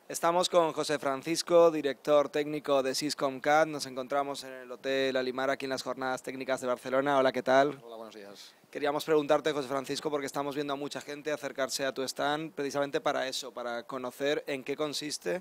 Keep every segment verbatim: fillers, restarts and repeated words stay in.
Estamos con José Francisco, director técnico de Syscomcat. Nos encontramos en el Hotel Alimar aquí en las Jornadas Técnicas de Barcelona. Hola, ¿qué tal? Hola, buenos días. Queríamos preguntarte, José Francisco, porque estamos viendo a mucha gente acercarse a tu stand precisamente para eso, para conocer en qué consiste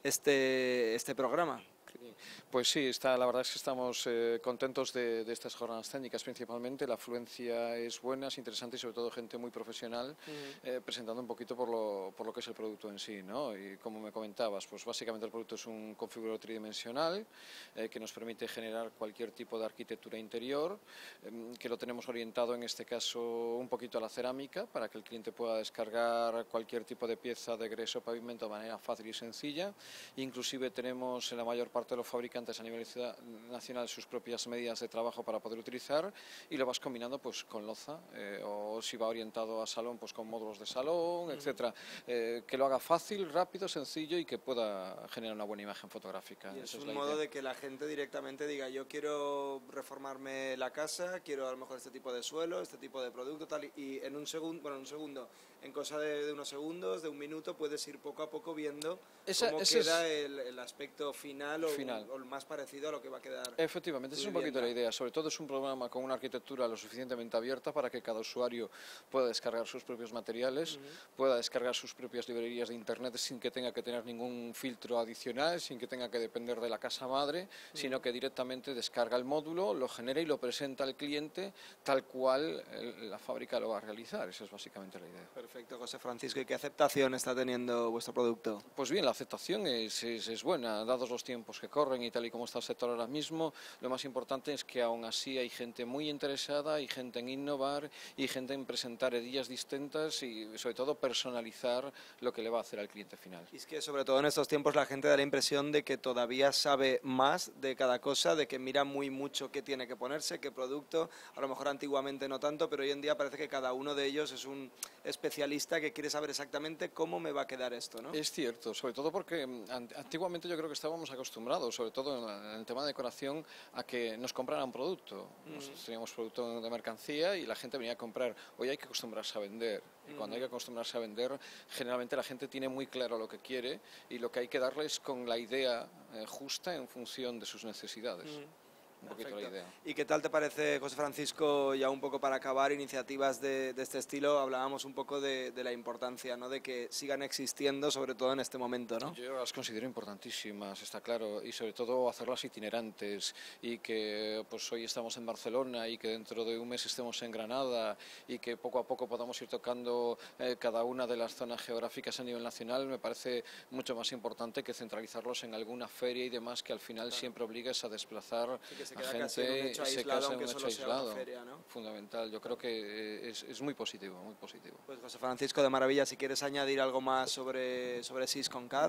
este, este programa. Pues sí, está, la verdad es que estamos eh, contentos de, de estas jornadas técnicas principalmente. La afluencia es buena, es interesante y sobre todo gente muy profesional uh-huh. eh, presentando un poquito por lo, por lo que es el producto en sí, ¿no? Y como me comentabas, pues básicamente el producto es un configurador tridimensional eh, que nos permite generar cualquier tipo de arquitectura interior, eh, que lo tenemos orientado en este caso un poquito a la cerámica para que el cliente pueda descargar cualquier tipo de pieza de gres o pavimento de manera fácil y sencilla. Inclusive tenemos en la mayor parte de los fabricantes a nivel nacional sus propias medidas de trabajo para poder utilizar y lo vas combinando pues con loza eh, o si va orientado a salón pues con módulos de salón, etcétera, eh, que lo haga fácil, rápido, sencillo y que pueda generar una buena imagen fotográfica. Y es Esa un es la modo idea. de que la gente directamente diga yo quiero reformarme la casa, quiero a lo mejor este tipo de suelo, este tipo de producto tal y en un segundo, bueno, en un segundo, en cosa de, de unos segundos, de un minuto puedes ir poco a poco viendo esa, cómo queda es... el, el aspecto final o, final o el más parecido a lo que va a quedar. Efectivamente, esa es un poquito la idea. Sobre todo es un programa con una arquitectura lo suficientemente abierta para que cada usuario pueda descargar sus propios materiales, uh-huh. pueda descargar sus propias librerías de internet sin que tenga que tener ningún filtro adicional, sin que tenga que depender de la casa madre, uh-huh. sino que directamente descarga el módulo, lo genera y lo presenta al cliente tal cual el, la fábrica lo va a realizar. Esa es básicamente la idea. Perfecto, José Francisco. ¿Y qué aceptación está teniendo vuestro producto? Pues bien, la aceptación es, es, es buena, dados los tiempos que corren y tal y como está el sector ahora mismo. Lo más importante es que aún así hay gente muy interesada, hay gente en innovar y gente en presentar ideas distintas y sobre todo personalizar lo que le va a hacer al cliente final. Y es que sobre todo en estos tiempos la gente da la impresión de que todavía sabe más de cada cosa, de que mira muy mucho qué tiene que ponerse, qué producto. A lo mejor antiguamente no tanto, pero hoy en día parece que cada uno de ellos es un especialista que quiere saber exactamente cómo me va a quedar esto, ¿no? Es cierto, sobre todo porque antiguamente yo creo que estábamos acostumbrados, sobre todo en el tema de decoración, a que nos compraran producto. Mm. Nosotros teníamos producto de mercancía y la gente venía a comprar. Hoy hay que acostumbrarse a vender. Y mm. cuando hay que acostumbrarse a vender, generalmente la gente tiene muy claro lo que quiere y lo que hay que darles con la idea eh, justa en función de sus necesidades. Mm. Un poquito la idea. ¿Y qué tal te parece, José Francisco, ya un poco para acabar, iniciativas de, de este estilo? Hablábamos un poco de, de la importancia, ¿no?, de que sigan existiendo, sobre todo en este momento, ¿no? Yo las considero importantísimas, está claro, y sobre todo hacerlas itinerantes y que pues hoy estamos en Barcelona y que dentro de un mes estemos en Granada y que poco a poco podamos ir tocando eh, cada una de las zonas geográficas a nivel nacional, me parece mucho más importante que centralizarlos en alguna feria y demás que al final claro. siempre obligues a desplazar sí, a gente se casa en un hecho aislado, feria, ¿no? Fundamental. Yo creo que es, es muy positivo, muy positivo. Pues José Francisco, de maravilla, si quieres añadir algo más sobre, sobre Syscomcat.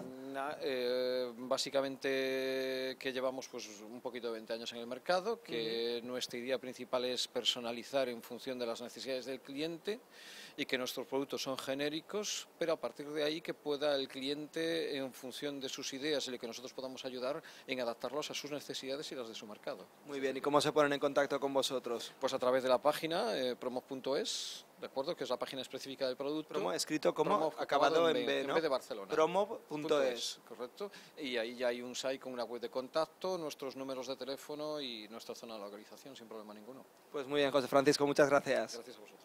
Eh, básicamente que llevamos pues un poquito de veinte años en el mercado, que uh-huh. nuestra idea principal es personalizar en función de las necesidades del cliente y que nuestros productos son genéricos, pero a partir de ahí que pueda el cliente, en función de sus ideas y de que nosotros podamos ayudar en adaptarlos a sus necesidades y las de su mercado. Muy bien, ¿y cómo se ponen en contacto con vosotros? Pues a través de la página eh, promo punto es, ¿de acuerdo? Que es la página específica del producto. Promo escrito como promo, acabado, acabado en B, B, ¿no? En B de Barcelona. promo punto es. Correcto. Y ahí ya hay un site con una web de contacto, nuestros números de teléfono y nuestra zona de localización sin problema ninguno. Pues muy bien, José Francisco, muchas gracias. Gracias a vosotros.